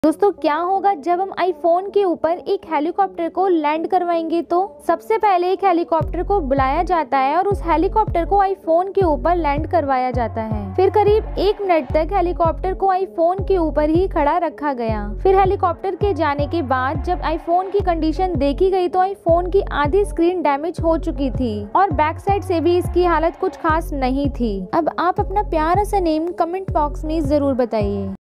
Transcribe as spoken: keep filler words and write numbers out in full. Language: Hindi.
दोस्तों क्या होगा जब हम आईफोन के ऊपर एक हेलीकॉप्टर को लैंड करवाएंगे। तो सबसे पहले एक हेलीकॉप्टर को बुलाया जाता है और उस हेलीकॉप्टर को आईफोन के ऊपर लैंड करवाया जाता है। फिर करीब एक मिनट तक हेलीकॉप्टर को आईफोन के ऊपर ही खड़ा रखा गया। फिर हेलीकॉप्टर के जाने के बाद जब आईफोन की कंडीशन देखी गई तो आईफोन की आधी स्क्रीन डैमेज हो चुकी थी और बैक साइड से भी इसकी हालत कुछ खास नहीं थी। अब आप अपना प्यारा सा नेम कमेंट बॉक्स में जरूर बताइए।